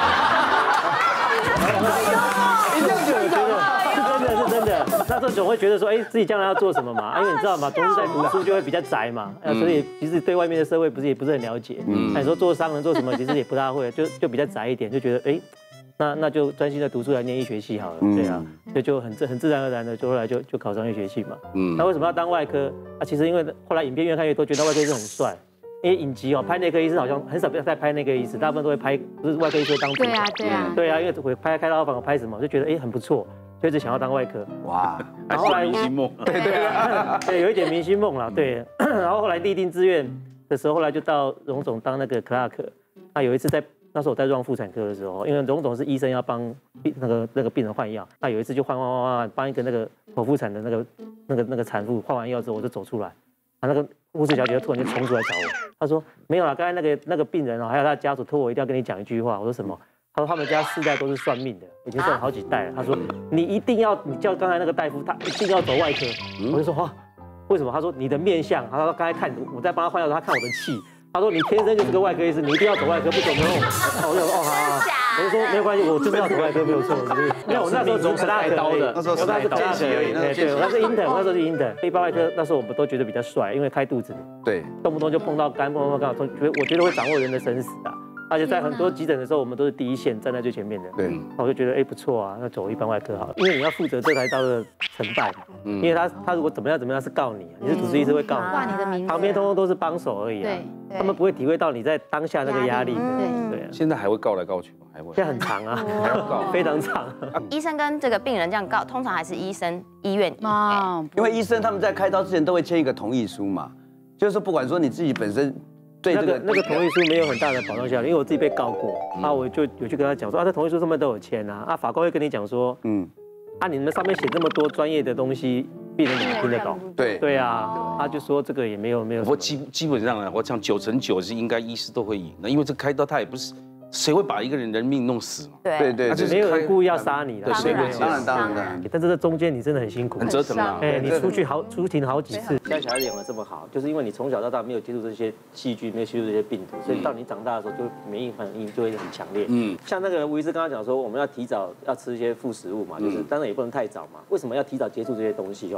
是真的。那时候总会觉得说，自己将来要做什么嘛？因为你知道嘛，都是在读书就会比较宅嘛，所以其实对外面的社会也不是很了解。那你说做商人做什么，其实也不大会，就比较宅一点，就觉得那就专心的读书来念医学系好了，对啊，所以就很自然而然的就后来就考上医学系嘛。那为什么要当外科？其实因为后来影片越看越多，觉得外科医生很帅。因为影集拍内科医师好像很少在拍内科医师，大部分都会拍不是外科医师当主角。对啊，因为我拍开刀房拍什么，就觉得很不错，就一直想要当外科。 哇， 然后后来明星梦。 对，有一点明星梦啦，对。然后后来立定志愿的时候，后来就到荣总当那个 clerk。那有一次那时候我在让妇产科的时候，因为荣总是医生要帮那个病人换药，那有一次就换帮一个那个剖腹产的那个产妇换完药之后，我就走出来，那个护士小姐就突然就冲出来找我，她说没有啦，刚才那个病人还有他的家属托我一定要跟你讲一句话。我说什么？他说他们家4代都是算命的，已经算好几代了。他说你叫刚才那个大夫，他一定要走外科。我就说为什么？他说你的面相，他说刚才看我在帮他换药，他看我的气。他说你天生就是个外科医师，你一定要走外科，不走没用。我就说好，我就说没有关系，我就是要走外科，没有错。没有，我那时候只是开刀的，那时候是见习而已。对，我那是 intern，那时候是 intern。一般外科那时候我们都觉得比较帅，因为开肚子， 对， 动不动就碰到肝，碰到肝，我觉得会掌握人的生死啊。而且在很多急诊的时候，我们都是第一线，站在最前面的。 对， 我就觉得不错啊，那走一般外科好了，因为你要负责这台刀的成败嘛。因为他如果怎么样是告你，你是主治医师会告你， 挂你的名字， 旁边通通都是帮手而已啊。他们不会体会到你在当下那个压力。对， 现在还会告来告去吗？还会？ 现在很长啊，还要告，非常长。 医生跟这个病人这样告，通常还是医院。 因为医生他们在开刀之前都会签一个同意书嘛，就是说不管说你自己本身。对那个同意书没有很大的保障效力，因为我自己被告过，我就有去跟他讲说这同意书上面都有签啊，法官会跟你讲说，你们上面写这么多专业的东西，病人怎么听得懂？对啊，他就说这个也没有。 我基本上呢，我讲9成9是应该医师都会赢的，因为这开刀他也不是。谁会把一个人人命弄死嘛？ 对， 没有人故意要杀你的， 对， 当然。 但是这中间你真的很辛苦， 很折腾啊。 你出庭好几次。现在小孩子养得这么好，就是因为你从小到大没有接触这些细菌，没有接触这些病毒，所以到你长大的时候，就免疫反应就会很强烈。像那个吴医师刚刚讲说，我们要提早要吃一些副食物嘛，就是当然也不能太早嘛。为什么要提早接触这些东西哦？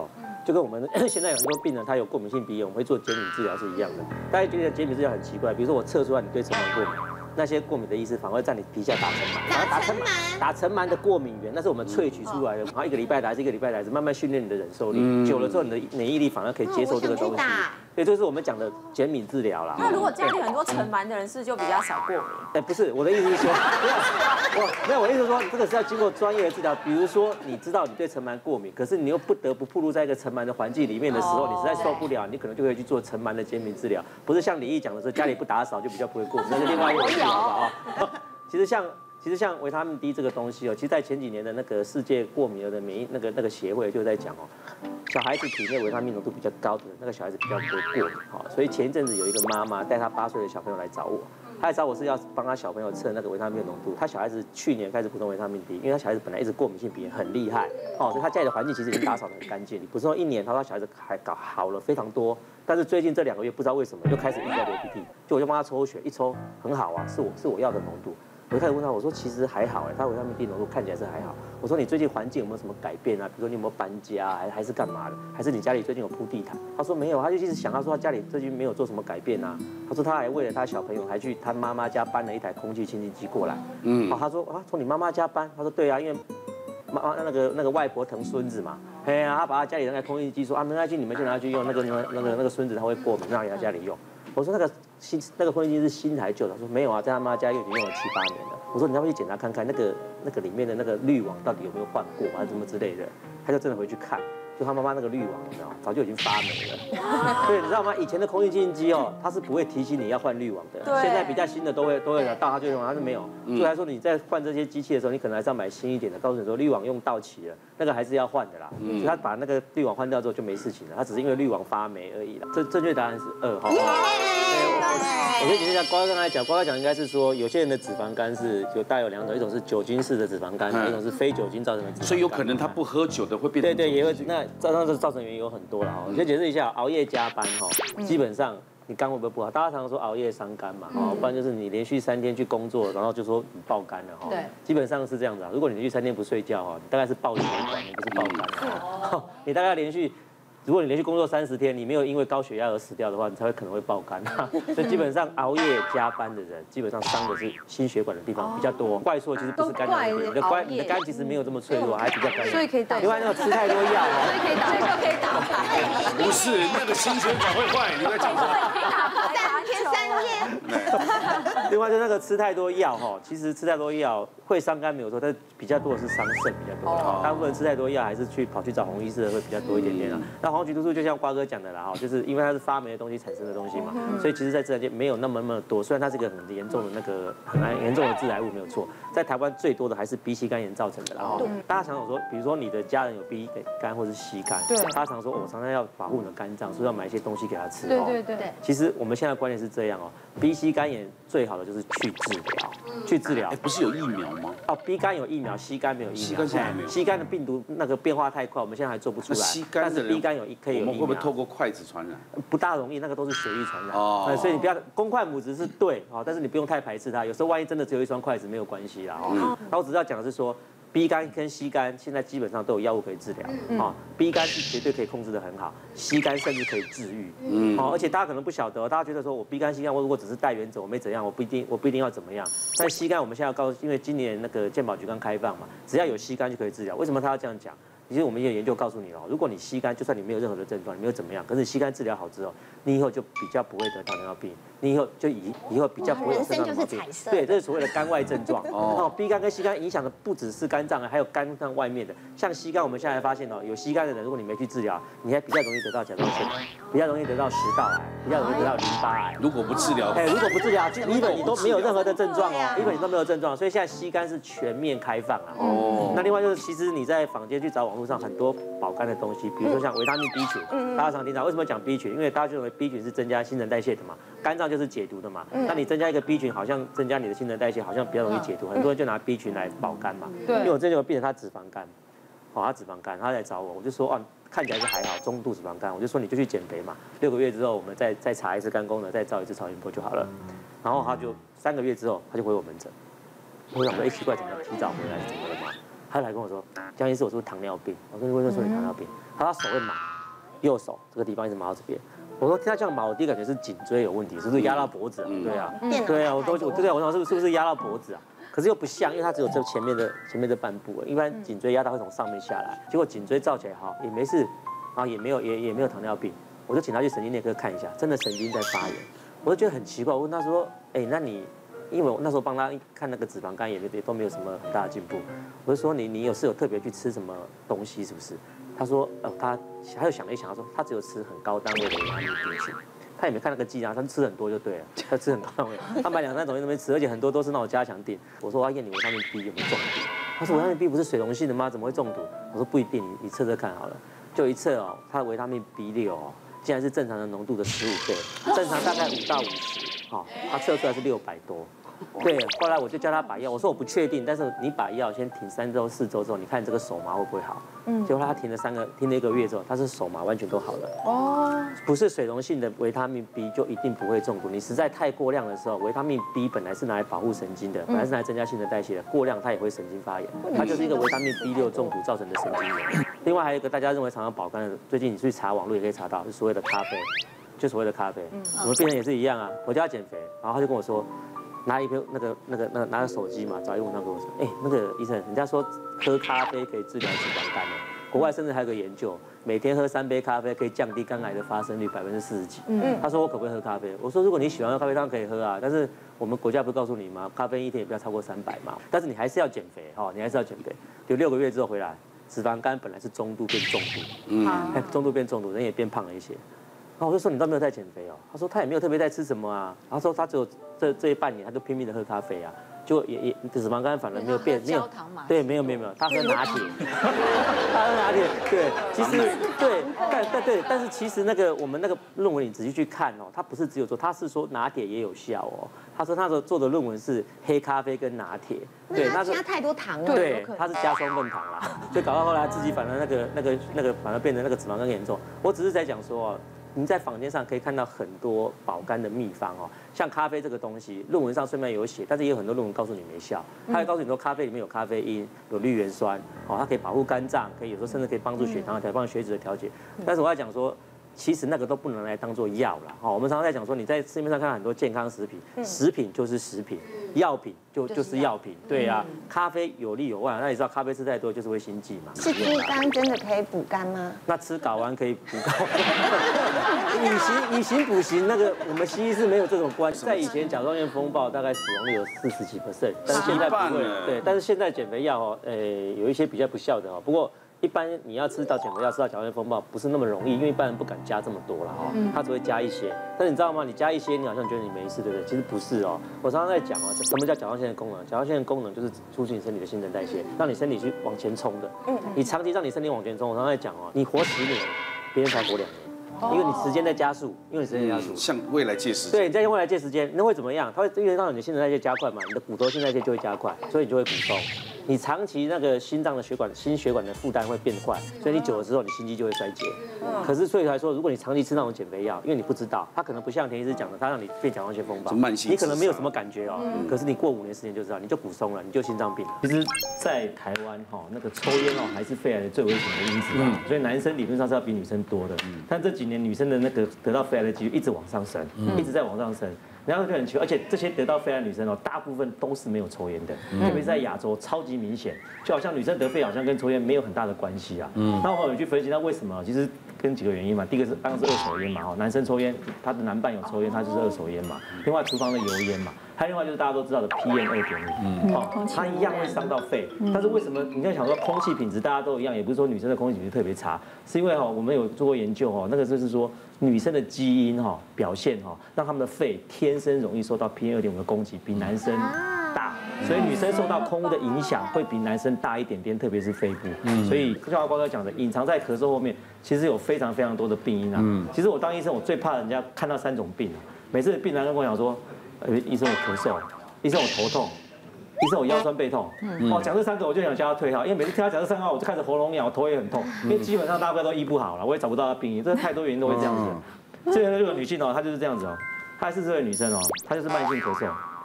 就跟我们现在有很多病人他有过敏性鼻炎，我们会做减敏治疗是一样的。大家觉得减敏治疗很奇怪，比如说我测出来你对尘螨过敏，那些过敏的医师反而会在你皮下打尘螨，然后打尘螨的过敏源，那是我们萃取出来的，然后1个礼拜来1个礼拜来，慢慢训练你的忍受力，久了之后你的免疫力反而可以接受这个东西。对，这是我们讲的减敏治疗啦。 那如果家里很多尘螨的人，是不是就比较少过敏？ 哎，不是，我的意思是说，没有，我的意思是说，这个是要经过专业的治疗。比如说，你知道你对尘螨过敏，可是你又不得不暴露在一个尘螨的环境里面的时候，你实在受不了，你可能就可以去做尘螨的减敏治疗。不是像李毅讲的说，家里不打扫就比较不会过敏，那是另外一回事，好不好？其实像维他命 D 这个东西哦，其实在前几年的那个世界过敏儿的免疫那个协会就在讲哦，小孩子体内维他命浓度比较高的那个小孩子比较不会过敏。好，所以前一阵子有一个妈妈带她8岁的小朋友来找我，她来找我是要帮她小朋友测那个维他命浓度。她小孩子去年开始补充维他命 D， 因为她小孩子本来一直过敏性鼻炎很厉害哦，所以她家里的环境其实已经打扫得很干净。你补充1年，她说小孩子还搞好了非常多。但是最近这2个月不知道为什么又开始一直在流鼻涕，就我就帮她抽血，一抽很好啊，是我要的浓度。我就开始问他，我说其实还好哎，他维他命 D 浓度看起来是还好。我说你最近环境有没有什么改变啊？比如说你有没有搬家，还是干嘛的？还是你家里最近有铺地毯？他说没有，他就一直想，他说他家里最近没有做什么改变啊。他说他还为了他小朋友，还去他妈妈家搬了一台空气清净机过来。好，他说啊，从你妈妈家搬？他说对啊，因为妈那个外婆疼孙子嘛，哎呀，他把他家里那台空气机说啊，没关系，你们就拿去用，那个孙子他会过敏，让他家里用。我说那个空气机是新还旧的？他说没有啊，在他妈家已经用了7、8年了。我说你要不去检查看看那个里面的那个滤网到底有没有换过，还是什么之类的。他就真的回去看，就他妈妈那个滤网，你知道早就已经发霉了。对，你知道吗？以前的空气清净机哦，它是不会提醒你要换滤网的。现在比较新的都会到，它就用，它是没有。所以来说你在换这些机器的时候，你可能还是要买新一点的，告诉你说滤网用到期了，那个还是要换的啦。所以他把那个滤网换掉之后就没事情了，他只是因为滤网发霉而已啦。正确答案是2，好不好？我可以解释一下，瓜哥刚才讲，瓜哥讲应该是说，有些人的脂肪肝是大概有2种，一种是酒精式的脂肪肝，一种是非酒精造成的脂肪肝。所以有可能他不喝酒的会变成。 对，也会。那造成原因有很多了哈。我先解释一下，熬夜加班哈，基本上你肝会不会不好？大家常常说熬夜伤肝嘛，不然就是你连续3天去工作，然后就说你爆肝了哈。对，基本上是这样子啊。如果你连续3天不睡觉哈，你大概是爆血管，你不是爆肝。你大概如果你连续工作30天，你没有因为高血压而死掉的话，你才会可能会爆肝。所以基本上熬夜加班的人，基本上伤的是心血管的地方比较多。怪错其实不是肝的问题，你的肝其实没有这么脆弱，还比较干净。 所以可以打。 另外那个吃太多药哦， 所以可以打，这个可以打牌。 不是那个心血管会坏，你在讲什么 ？3天3夜。 另外就那个吃太多药哈，其实吃太多药会伤肝没有错，但比较多的是伤肾比较多。大部分人吃太多药还是跑去找洪医师的会比较多一点点啊。那黄曲毒素就像瓜哥讲的啦哈，就是因为它是发霉的东西产生的东西嘛，所以其实在自然界没有那么多。虽然它是一个很严重的很严重的致癌物没有错，在台湾最多的还是 B 型肝炎造成的啦哈。大家常常说，比如说你的家人有 B 肝或是 C 肝，大家常说我常常要保护你的肝脏，所以要买一些东西给他吃。对。其实我们现在观念是这样哦 ，B 型肝炎最好的就是去治疗。 不是有疫苗吗？ 哦 ，B 肝有疫苗 ，C 肝没有疫苗。 C 肝现在还没有。 C 肝的病毒那个变化太快，我们现在还做不出来。但是 B 肝可以有疫苗。 我们会不会透过筷子传染？ 不大容易，那个都是血液传染。哦。所以你不要公筷母匙是对，但是你不用太排斥它。有时候万一真的只有一双筷子没有关系啦。那我只要讲的是说。B 肝跟 C 肝现在基本上都有药物可以治疗，B 肝是绝对可以控制得很好，C 肝甚至可以治愈，而且大家可能不晓得，大家觉得说我 B 肝 C 肝，我如果只是带原者，我没怎样，我不一定要怎么样。但 C 肝我们现在要因为今年那个健保局刚开放嘛，只要有 C 肝就可以治疗。为什么他要这样讲？其实我们也有研究告诉你如果你 C 肝，就算你没有任何的症状，你没有怎么样，可是 C 肝治疗好之后，你以后就比较不会得糖尿病，你以后比较不会有肾脏的毛病。对，这是所谓的肝外症状。B 肝跟 C 肝影响的不只是肝脏，还有肝脏外面的。像 C 肝，我们现在发现有 C 肝的人，如果你没去治疗，你还比较容易得到甲状腺，比较容易得到食道癌，比较容易得到淋巴癌。 如果不治疗， 如果不治疗，就你都没有任何的症状你都没有症状，所以现在 C 肝是全面开放那另外就是，其实你在坊间去找网络上很多保肝的东西，比如说像维他命 B 群，大家常听到。为什么讲 B 群？因为大家就认为 B 群是增加新陈代谢的嘛，肝脏就是解毒的嘛。那你增加一个 B 群，好像增加你的新陈代谢，好像比较容易解毒。很多人就拿 B 群来保肝嘛。对。因为我这就有病人他脂肪肝，他脂肪肝，他来找我就说看起来是还好，中度脂肪肝，我就说你就去减肥嘛，6个月之后我们再查一次肝功能，再照一次超音波就好了。然后他就3个月之后他就回我门诊，我想说奇怪，怎么提早回来是怎么了嘛？他来跟我说，江医师，我是不是糖尿病？我说你为什么说你糖尿病？他说他手会麻， 右手这个地方一直麻到这边。我说他这样麻，我第一感觉是颈椎有问题，是不是压到脖子啊？对啊，对啊，我想是不是压到脖子啊？可是又不像，因为它只有这前面这半部，一般颈椎压到会从上面下来，结果颈椎照起来好也没事，然后也没有糖尿病，我就请他去神经内科看一下，真的神经在发炎，我就觉得很奇怪，我问他说，哎，那你，因为我那时候帮他看那个脂肪肝也都没有什么很大的进步，我就说你有特别去吃什么东西是不是？他说他又想了一想，他说他只有吃很高单位的维他命 B 群。他也没看那个剂量，他吃很多就对了，他吃很高单位，他买2、3种都没吃，而且很多都是那种加强定。我说我要验你维他命 B 有没有中毒？他说维他命 B 不是水溶性的吗？怎么会中毒？我说不一定，你测测看好了。就一测哦，他的维他命 B6哦，竟然是正常的浓度的15倍，正常大概5到50，好，他测出来是600多。对，后来我就叫他把药，我说我不确定，但是你把药先停3周4周之后，你看你这个手麻会不会好？结果他停了1个月之后，他是手麻完全都好了。哦，不是水溶性的维他命 B 就一定不会中毒，你实在太过量的时候，维他命 B 本来是拿来保护神经的，本来是拿来增加新陈代谢的，过量它也会神经发炎，它就是一个维他命 B6中毒造成的神经炎。另外还有一个大家认为常常保肝的，最近你去查网络也可以查到，是所谓的咖啡，就所谓的咖啡。我们病人也是一样啊，我叫他减肥，然后他就跟我说。拿一个拿个手机嘛，找一文章跟我说，哎，那个医生，人家说喝咖啡可以治疗脂肪肝呢，国外甚至还有个研究，每天喝3杯咖啡可以降低肝癌的发生率40%几。他说我可不可以喝咖啡？我说如果你喜欢喝咖啡，当然可以喝啊，但是我们国家不是告诉你吗？咖啡一天也不要超过300嘛，但是你还是要减肥哈，你还是要减肥。就6个月之后回来，脂肪肝本来是中度变重度，中度变重度，人也变胖了一些。然后我就说你都没有在减肥哦，他说他也没有特别在吃什么啊，他说他只有这半年他就拼命的喝咖啡啊，就也脂肪肝反而没有变，没有，对，没有，他喝拿铁，他喝拿铁，对，其实对，但是其实那个我们那个论文你仔细去看哦，他不是只有说，他是说拿铁也有效哦，他说他做的论文是黑咖啡跟拿铁， 对，那加太多糖了， 对，他是加双份糖啦，所以搞到后来自己反而那个反而变成那个脂肪肝严重，我只是在讲说哦。你在坊间上可以看到很多保肝的秘方哦，像咖啡这个东西，论文上虽然有写，但是也有很多论文告诉你没效。它会告诉你说咖啡里面有咖啡因、有绿原酸，哦，它可以保护肝脏，可以有时候甚至可以帮助血糖的调节、帮血脂的调节。但是我要讲说，其实那个都不能来当做药啦。哦，我们常常在讲说，你在市面上看到很多健康食品，食品就是食品，药品就是药品。对啊，咖啡有利有害，那你知道咖啡吃太多就是会心悸嘛？ 是猪肝真的可以补肝吗？ 那吃睾丸可以补睾丸，以形补形，那个我们西医是没有这种关系。在以前甲状腺风暴大概死亡率有40几%，但是现在不会。对，但是现在减肥药哦，有一些比较不效的哦，不过。一般你要吃到减肥药，吃到甲状腺风暴不是那么容易，因为一般人不敢加这么多了哈，他只会加一些。但是你知道吗？你加一些，你好像觉得你没事，对不对？其实不是哦。我常常在讲哦，什么叫甲状腺的功能？甲状腺的功能就是促进你身体的新陈代谢，让你身体去往前冲的。你长期让你身体往前冲，我常常在讲哦，你活10年，别人才活2年。因为你时间在加速， 向未来借时间。 对，你在用未来借时间，那会怎么样？它会因为让你的新陈代谢加快嘛，你的骨头新陈代谢就会加快，所以你就会补充。你长期那个心脏的心血管的负担会变快，所以你久了之后，你心肌就会衰竭。可是所以来说，如果你长期吃那种减肥药，因为你不知道，它可能不像田医师讲的，它让你变甲状腺风暴，你可能没有什么感觉哦。可是你过5年10年就知道，你就骨松了，你就心脏病了。其实，在台湾哈，那个抽烟哦，还是肺癌的最危险的因子啊。所以男生理论上是要比女生多的。但这几年女生的那个得到肺癌的几率一直往上升，一直在往上升。然后就很奇怪，而且这些得到肺癌的女生哦，大部分都是没有抽烟的，特别是在亚洲超级明显，就好像女生得肺好像跟抽烟没有很大的关系啊。那我们去分析那为什么？其实跟几个原因嘛，第一个是当然是二手烟嘛，哦，男生抽烟，他的男伴有抽烟，他就是二手烟嘛。另外厨房的油烟嘛，还有另外就是大家都知道的 PM2.5，哦，它一样会伤到肺。但是为什么你在想说空气品质大家都一样，也不是说女生的空气品质特别差，是因为哈我们有做过研究哈，那个就是说女生的基因哈表现哈，让他们的肺天生容易受到 PM2.5的攻击，比男生大。所以女生受到空污的影响会比男生大一点点，特别是肺部。所以就像光哥讲的，隐藏在咳嗽后面，其实有非常非常多的病因啊。其实我当医生，我最怕人家看到3种病啊。每次病人跟我讲说，医生我咳嗽，医生我头痛，医生我腰酸背痛。哦，讲这3个我就想叫他退号，因为每次听他讲这3个，我就开始喉咙痒，我头也很痛，因为基本上大部分都医不好了，我也找不到他病因，这太多原因都会这样子。这个女性哦，她就是这样子哦，她还是这位女生哦，她就是慢性咳嗽。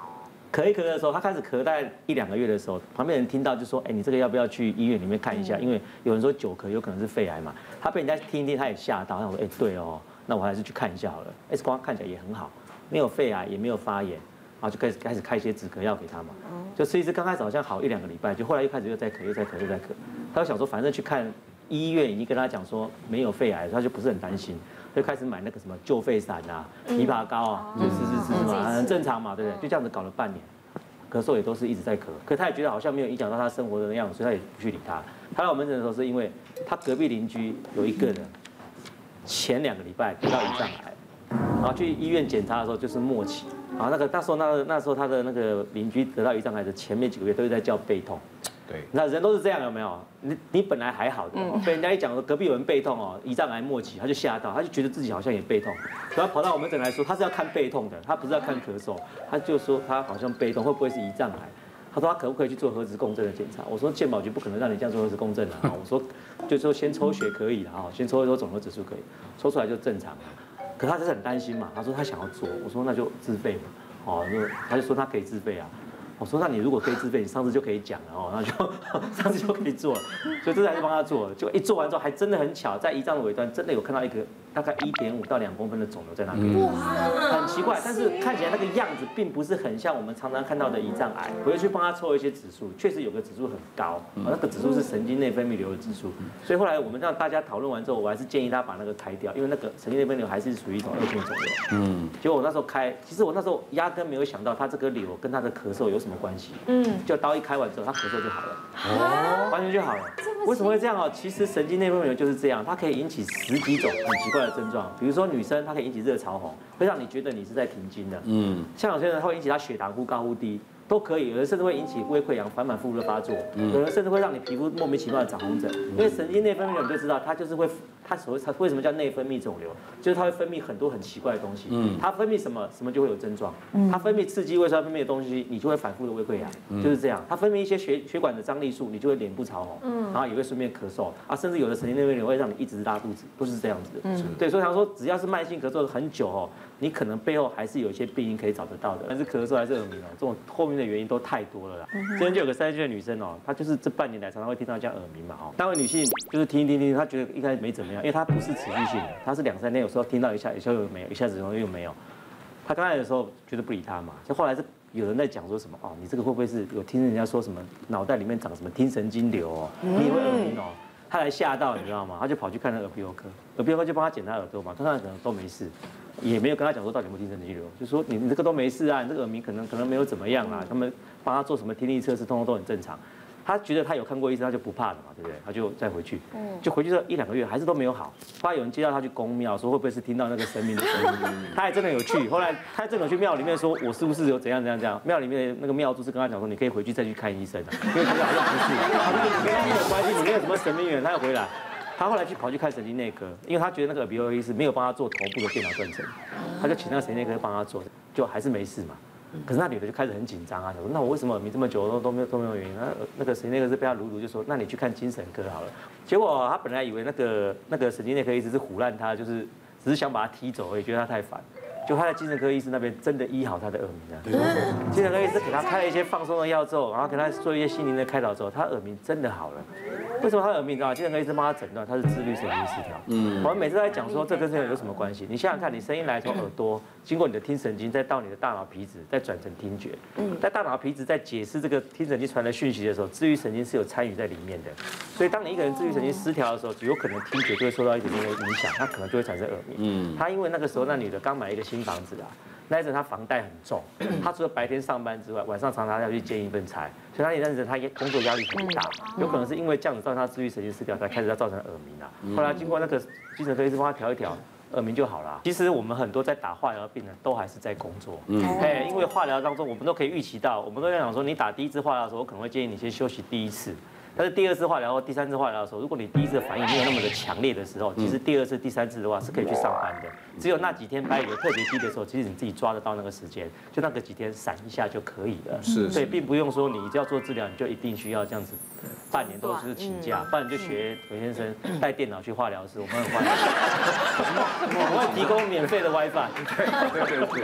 咳一咳的时候，他开始咳大概1、2个月的时候，旁边人听到就说，哎，你这个要不要去医院里面看一下？因为有人说久咳有可能是肺癌嘛。他被人家听一听，他也吓到，他说，哎，对哦，那我还是去看一下好了。X 光看起来也很好，没有肺癌，也没有发炎，然后就开始开一些止咳药给他嘛。就吃一次，刚开始好像好1、2个礼拜，就后来又开始又在咳，又在咳，又在咳。他就想说，反正去看医院已经跟他讲说没有肺癌，他就不是很担心。就开始买那个什么救肺散啊、枇杷膏啊，就吃嘛，很正常嘛，对不对？就这样子搞了半年，咳嗽也都是一直在咳，可他也觉得好像没有影响到他生活的样子，所以他也不去理他。他来我门诊的时候，是因为他隔壁邻居有一个人，前2个礼拜得到胰脏癌，然后去医院检查的时候就是末期，然后那时候他的那个邻居得到胰脏癌的前面几个月都是在叫背痛。 对， 那人都是这样，有没有？你本来还好的，被人家一讲说隔壁有人背痛哦，胰脏癌末期，他就吓到，他就觉得自己好像也背痛，然后跑到我们诊来说，他是要看背痛的，他不是要看咳嗽，他就说他好像背痛，会不会是胰脏癌？他说他可不可以去做核磁共振的检查？我说健保局不可能让你这样做核磁共振啊，我说就说先抽血可以了啊，先抽一抽肿瘤指数可以，抽出来就正常了。可他就是很担心嘛，他说他想要做，我说那就自费嘛，哦，他就说他可以自费啊。我说，那你如果可以自费，你上次就可以讲了哦，那就上次就可以做了，所以这才是帮他做。就一做完之后，还真的很巧，在胰脏的尾端真的有看到一个大概1.5到2公分的肿瘤在那边，很奇怪，但是看起来那个样子并不是很像我们常常看到的胰脏癌。我就去帮他抽一些指数，确实有个指数很高，那个指数是神经内分泌瘤的指数，所以后来我们让大家讨论完之后，我还是建议他把那个开掉，因为那个神经内分泌瘤还是属于一种恶性肿瘤。结果我那时候开，其实我那时候压根没有想到他这个瘤跟他的咳嗽有什么关系。就刀一开完之后，他咳嗽就好了，完全就好了。为什么会这样哦？其实神经内分泌瘤就是这样，它可以引起10几种很奇怪的症状，比如说女生她可以引起热潮红，会让你觉得你是在停经的。像有些人会引起他血糖忽高忽低。都可以，有人甚至会引起胃溃疡反复的发作，有人甚至会让你皮肤莫名其妙的长红疹，因为神经内分泌瘤你就知道，它就是会，它为什么叫内分泌肿瘤，就是它会分泌很多很奇怪的东西，它分泌什么就会有症状，它分泌刺激胃酸分泌的东西，你就会反复的胃溃疡，就是这样，它分泌一些血管的张力素，你就会脸部潮红，然后也会顺便咳嗽啊，甚至有的神经内分泌瘤会让你一直拉肚子，都是这样子的，对，所以他说只要是慢性咳嗽很久哦，你可能背后还是有一些病因可以找得到的，但是咳嗽还是耳鸣哦，这种后面的原因都太多了啦。之前就有个30岁的女生哦，她就是这半年来常常会听到这样耳鸣嘛哦，那位女性就是听，她觉得一开始没怎么样，因为她不是持续性的，她是2、3天有时候听到一下又没有，一下子又没有。她刚开始的时候觉得不理她嘛，就后来是有人在讲说什么哦，你这个会不会是有听人家说什么脑袋里面长什么听神经瘤哦，你也会耳鸣哦。她来吓到你知道吗？她就跑去看那个耳鼻喉科，耳鼻喉科就帮她检查耳朵嘛，看看可能都没事。也没有跟他讲说到底有没有听神经瘤，就说你这个都没事啊，你这个耳鸣可能没有怎么样啊，他们帮他做什么听力测试，通通都很正常。他觉得他有看过医生，他就不怕了嘛，对不对？他就再回去，就回去这1、2个月还是都没有好。后来有人接到他去公庙，说会不会是听到那个神明的声音？他还真的有去，后来他真的有去庙里面说，我是不是有怎样？庙里面的那个庙祝是跟他讲说，你可以回去再去看医生啊，因为他好像不是，他说你跟他没有关系，你没有什么神明缘，他要回来。他后来跑去看神经内科，因为他觉得那个耳鼻喉科医师没有帮他做头部的电脑断层，他就请那个神经内科帮他做，就还是没事嘛。可是那女的就开始很紧张啊，想说那我为什么耳鸣这么久都没有原因？那个神经内科是被他撸就说，那你去看精神科好了。结果他本来以为那个神经内科医师是唬烂他，就是只是想把他踢走而已，觉得他太烦。就他在精神科医师那边真的医好他的耳鸣啊，精神科医师给他开了一些放松的药之后，然后给他做一些心灵的开导之后，他耳鸣真的好了。为什么他耳鸣？你知道吗？精神科医生帮他诊断他是自律神经失调。我们每次都在讲说这跟这有什么关系？你想想看，你声音来从耳朵，经过你的听神经，再到你的大脑皮质，再转成听觉。在大脑皮质在解释这个听神经传来讯息的时候，自律神经是有参与在里面的。所以当你一个人自律神经失调的时候，有可能听觉就会受到一点点的影响，他可能就会产生耳鸣。他因为那个时候那女的刚买一个新房子啊。那一阵他房贷很重，他除了白天上班之外，晚上常常要去兼一份差，所以那一阵子他工作压力很大，有可能是因为这样子造成他自律神经失调，才开始造成耳鸣啊。后来经过那个精神科医师帮他调一调，耳鸣就好了。其实我们很多在打化疗的病人都还是在工作，因为化疗当中我们都可以预期到，我们都在想说，你打第1次化疗的时候，我可能会建议你先休息第1次。但是第2次化疗或第3次化疗的时候，如果你第1次的反应没有那么的强烈的时候，其实第2次、第3次的话是可以去上班的。只有那几天白血球特别低的时候，其实你自己抓得到那个时间，就那个几天闪一下就可以了。所以并不用说你要做治疗，你就一定需要这样子，半年都是请假，不然你就学韦先生带电脑去化疗室，我们很欢迎，我们会提供免费的 WiFi。对。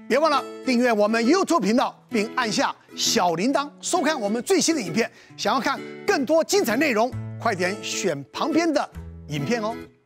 别忘了订阅我们 YouTube 频道，并按下小铃铛，收看我们最新的影片。想要看更多精彩内容，快点选旁边的影片哦。